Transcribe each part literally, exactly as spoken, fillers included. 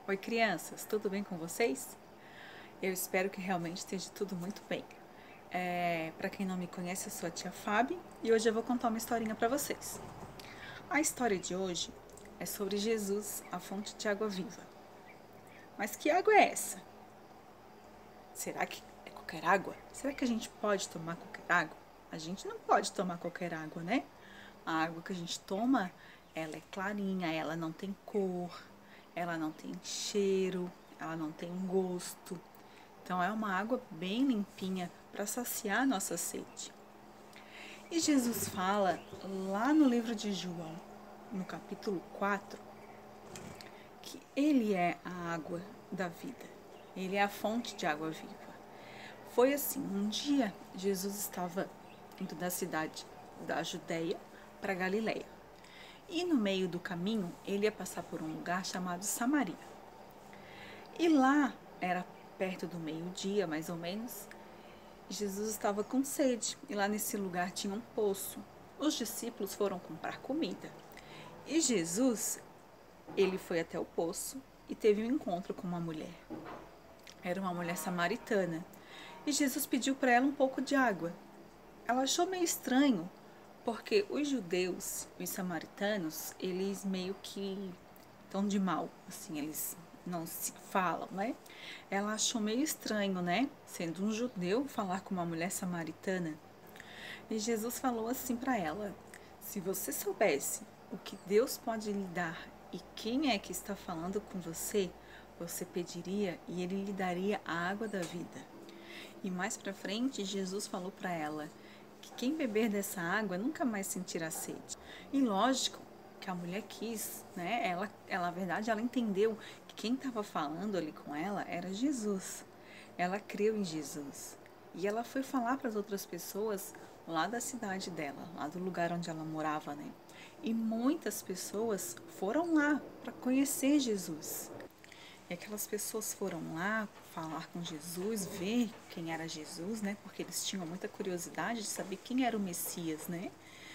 Oi, crianças, tudo bem com vocês? Eu espero que realmente esteja tudo muito bem. É, para quem não me conhece, eu sou a tia Fábio e hoje eu vou contar uma historinha para vocês. A história de hoje é sobre Jesus, a fonte de água viva. Mas que água é essa? Será que é qualquer água? Será que a gente pode tomar qualquer água? A gente não pode tomar qualquer água, né? A água que a gente toma, ela é clarinha, ela não tem cor, ela não tem cheiro, ela não tem gosto. Então é uma água bem limpinha para saciar nossa sede. E Jesus fala lá no livro de João, no capítulo quatro, que ele é a água da vida. Ele é a fonte de água viva. Foi assim, um dia Jesus estava indo da cidade da Judéia para Galiléia. E no meio do caminho, ele ia passar por um lugar chamado Samaria. E lá, era perto do meio-dia, mais ou menos, Jesus estava com sede. E lá nesse lugar tinha um poço. Os discípulos foram comprar comida. E Jesus, ele foi até o poço e teve um encontro com uma mulher. Era uma mulher samaritana. E Jesus pediu para ela um pouco de água. Ela achou meio estranho, porque os judeus, os samaritanos, eles meio que estão de mal, assim, eles não se falam, né? Ela achou meio estranho, né? Sendo um judeu, falar com uma mulher samaritana. E Jesus falou assim para ela: se você soubesse o que Deus pode lhe dar e quem é que está falando com você, você pediria e ele lhe daria a água da vida. E mais para frente, Jesus falou para ela que quem beber dessa água nunca mais sentirá sede. E lógico que a mulher quis, né? Ela, ela, na verdade, ela entendeu que quem estava falando ali com ela era Jesus. Ela creu em Jesus. E ela foi falar para as outras pessoas lá da cidade dela, lá do lugar onde ela morava, né? E muitas pessoas foram lá para conhecer Jesus. E aquelas pessoas foram lá falar com Jesus, ver quem era Jesus, né? Porque eles tinham muita curiosidade de saber quem era o Messias, né?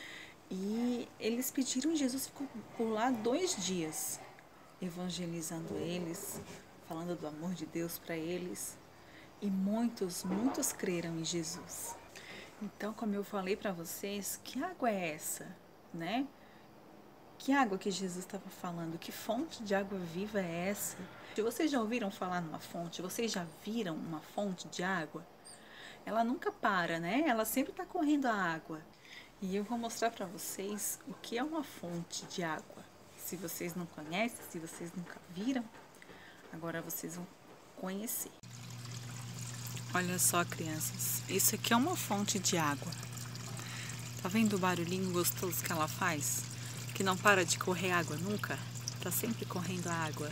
E eles pediram, Jesus ficou por lá dois dias, evangelizando eles, falando do amor de Deus para eles. E muitos, muitos creram em Jesus. Então, como eu falei para vocês, que água é essa, né? Que água que Jesus estava falando? Que fonte de água viva é essa? Vocês já ouviram falar numa fonte? Vocês já viram uma fonte de água? Ela nunca para, né? Ela sempre está correndo a água. E eu vou mostrar para vocês o que é uma fonte de água. Se vocês não conhecem, se vocês nunca viram, agora vocês vão conhecer. Olha só, crianças, isso aqui é uma fonte de água. Tá vendo o barulhinho gostoso que ela faz? Que não para de correr água nunca? Tá sempre correndo a água.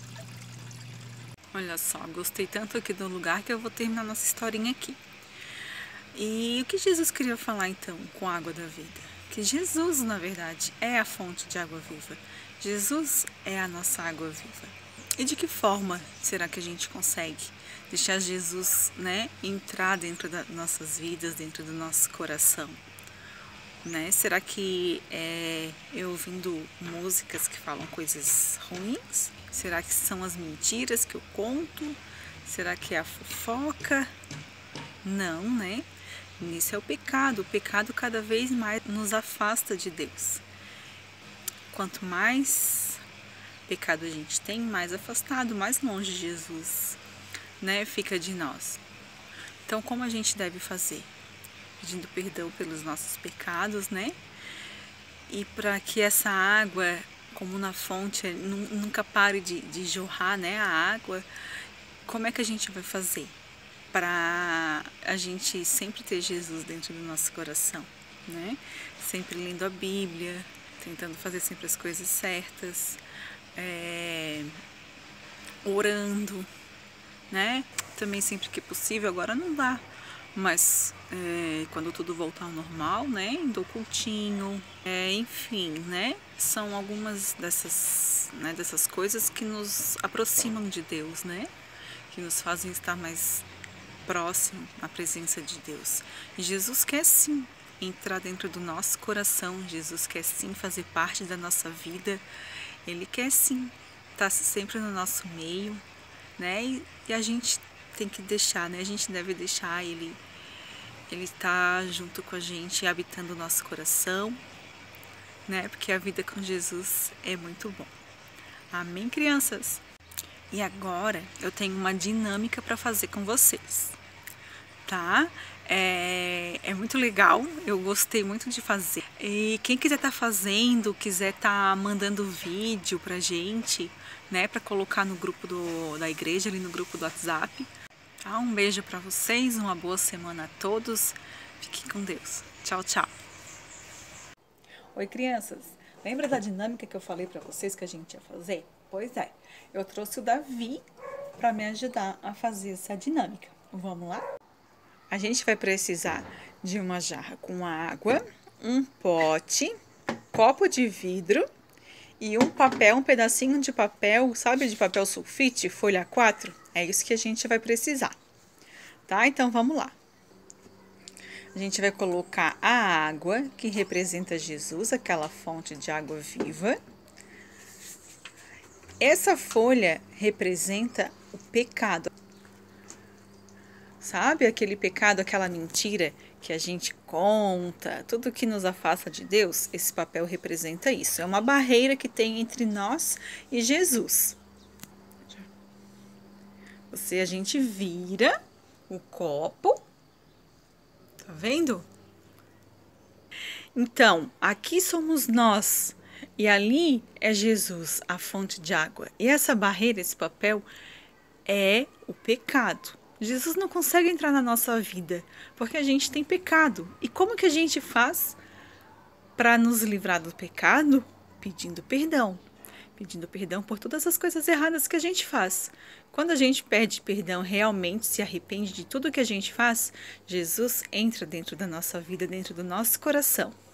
Olha só, gostei tanto aqui do lugar que eu vou terminar nossa historinha aqui. E o que Jesus queria falar então com a água da vida? Que Jesus, na verdade, é a fonte de água viva. Jesus é a nossa água viva. E de que forma será que a gente consegue deixar Jesus, né, entrar dentro das nossas vidas, dentro do nosso coração? Né? Será que é eu ouvindo músicas que falam coisas ruins? Será que são as mentiras que eu conto? Será que é a fofoca? Não, né? Isso é o pecado. O pecado cada vez mais nos afasta de Deus. Quanto mais pecado a gente tem, mais afastado, mais longe Jesus, né, fica de nós. Então, como a gente deve fazer? Pedindo perdão pelos nossos pecados, né? E para que essa água, como na fonte, nunca pare de, de jorrar, né, a água, como é que a gente vai fazer para a gente sempre ter Jesus dentro do nosso coração, né? Sempre lendo a Bíblia, tentando fazer sempre as coisas certas, é, orando, né? Também sempre que possível, agora não dá, mas é, quando tudo voltar ao normal, né, indo ao cultinho, é, enfim, né, são algumas dessas, né, dessas coisas que nos aproximam de Deus, né, que nos fazem estar mais próximo à presença de Deus. E Jesus quer sim entrar dentro do nosso coração, Jesus quer sim fazer parte da nossa vida, Ele quer sim está sempre no nosso meio, né? E, e a gente tem que deixar, né? A gente deve deixar ele, ele estar junto com a gente, habitando o nosso coração, né? Porque a vida com Jesus é muito bom. Amém, crianças? E agora eu tenho uma dinâmica para fazer com vocês, tá? É, é muito legal, eu gostei muito de fazer. E quem quiser estar tá fazendo, quiser estar tá mandando vídeo pra gente, né? Para colocar no grupo do, da igreja, ali no grupo do WhatsApp. Tá? Um beijo para vocês, uma boa semana a todos. Fiquem com Deus. Tchau, tchau. Oi, crianças. Lembra da dinâmica que eu falei para vocês que a gente ia fazer? Pois é, eu trouxe o Davi para me ajudar a fazer essa dinâmica. Vamos lá? A gente vai precisar de uma jarra com água, um pote, copo de vidro e um papel, um pedacinho de papel, sabe, de papel sulfite, folha quatro? É isso que a gente vai precisar, tá? Então, vamos lá. A gente vai colocar a água, que representa Jesus, aquela fonte de água viva. Essa folha representa o pecado. Sabe aquele pecado, aquela mentira que a gente conta, tudo que nos afasta de Deus? Esse papel representa isso. É uma barreira que tem entre nós e Jesus. Você, a gente vira o copo. Tá vendo? Então, aqui somos nós. E ali é Jesus, a fonte de água. E essa barreira, esse papel, é o pecado. Jesus não consegue entrar na nossa vida, porque a gente tem pecado. E como que a gente faz para nos livrar do pecado? Pedindo perdão. Pedindo perdão por todas as coisas erradas que a gente faz. Quando a gente pede perdão, realmente se arrepende de tudo que a gente faz, Jesus entra dentro da nossa vida, dentro do nosso coração.